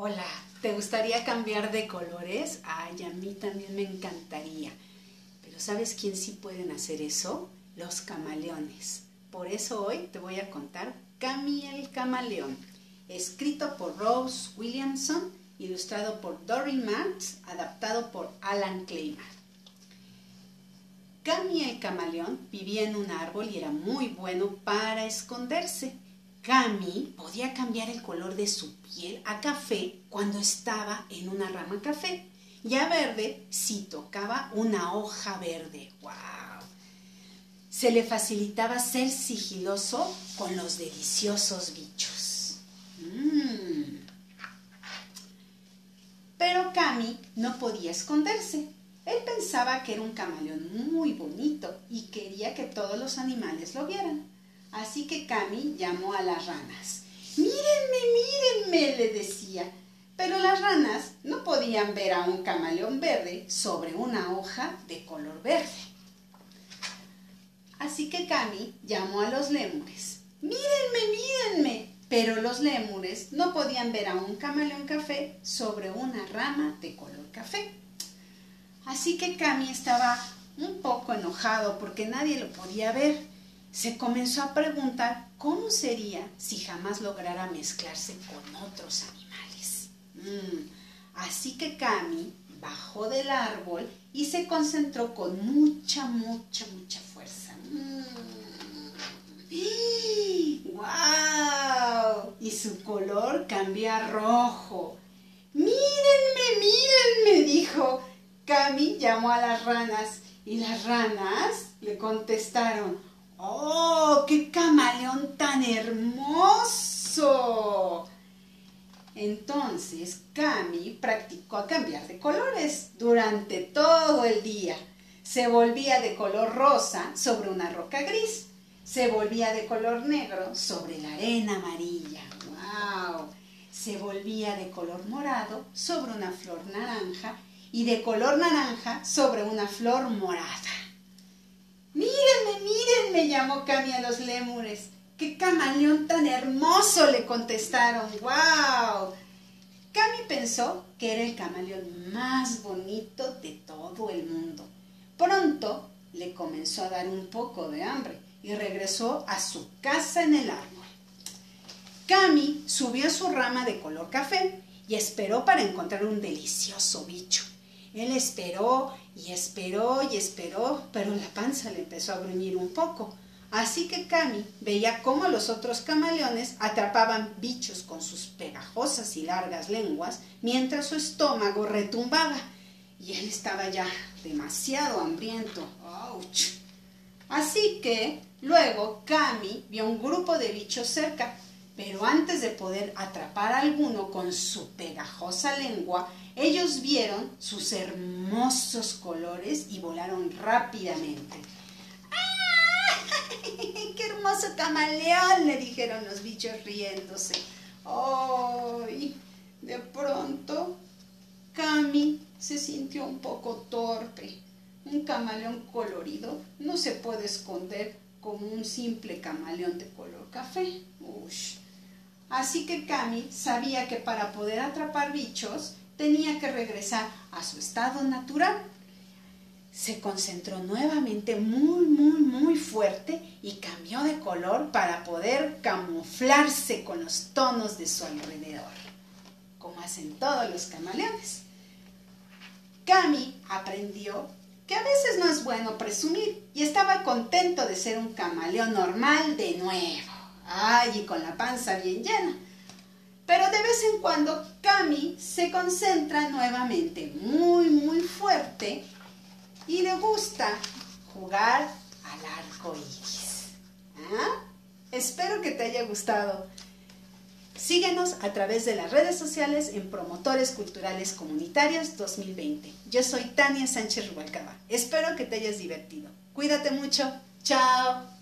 Hola, ¿te gustaría cambiar de colores? Ay, a mí también me encantaría. Pero ¿sabes quién sí pueden hacer eso? Los camaleones. Por eso hoy te voy a contar Cami el camaleón, escrito por Rose Williamson, ilustrado por Doreen Marks, adaptado por Alan Clayman. Cami el camaleón vivía en un árbol y era muy bueno para esconderse. Cami podía cambiar el color de su piel a café cuando estaba en una rama café y a verde si tocaba una hoja verde. ¡Wow! Se le facilitaba ser sigiloso con los deliciosos bichos. Pero Cami no podía esconderse. Él pensaba que era un camaleón muy bonito y quería que todos los animales lo vieran. Así que Cami llamó a las ranas. ¡Mírenme, mírenme!, le decía. Pero las ranas no podían ver a un camaleón verde sobre una hoja de color verde. Así que Cami llamó a los lémures. ¡Mírenme, mírenme! Pero los lémures no podían ver a un camaleón café sobre una rama de color café. Así que Cami estaba un poco enojado porque nadie lo podía ver. Se comenzó a preguntar cómo sería si jamás lograra mezclarse con otros animales. Así que Cami bajó del árbol y se concentró con mucha fuerza. ¡Guau! Y su color cambió a rojo. ¡Mírenme, mírenme!, dijo. Cami llamó a las ranas y las ranas le contestaron: ¡Oh, qué camaleón tan hermoso! Entonces Cami practicó a cambiar de colores durante todo el día. Se volvía de color rosa sobre una roca gris. Se volvía de color negro sobre la arena amarilla. ¡Wow! Se volvía de color morado sobre una flor naranja y de color naranja sobre una flor morada. ¡Mírenme, mírenme!, llamó Cami a los lémures. ¡Qué camaleón tan hermoso!, le contestaron. ¡Guau! Cami pensó que era el camaleón más bonito de todo el mundo. Pronto le comenzó a dar un poco de hambre y regresó a su casa en el árbol. Cami subió a su rama de color café y esperó para encontrar un delicioso bicho. Él esperó y esperó y esperó, pero la panza le empezó a gruñir un poco. Así que Cami veía cómo los otros camaleones atrapaban bichos con sus pegajosas y largas lenguas mientras su estómago retumbaba. Y él estaba ya demasiado hambriento. ¡Auch! Así que luego Cami vio un grupo de bichos cerca, pero antes de poder atrapar a alguno con su pegajosa lengua, ellos vieron sus hermosos colores y volaron rápidamente. ¡Ah! ¡Qué hermoso camaleón!, le dijeron los bichos riéndose. ¡Ay! De pronto, Cami se sintió un poco torpe. Un camaleón colorido no se puede esconder como un simple camaleón de color café. Ush. Así que Cami sabía que para poder atrapar bichos tenía que regresar a su estado natural. Se concentró nuevamente muy fuerte y cambió de color para poder camuflarse con los tonos de su alrededor, como hacen todos los camaleones. Cami aprendió que a veces no es bueno presumir y estaba contento de ser un camaleón normal de nuevo. ¡Ay! Y con la panza bien llena. Pero de vez en cuando Cami se concentra nuevamente muy fuerte y le gusta jugar al arco iris. Espero que te haya gustado. Síguenos a través de las redes sociales en Promotores Culturales Comunitarios 2020. Yo soy Tania Sánchez Rubalcaba. Espero que te hayas divertido. Cuídate mucho. ¡Chao!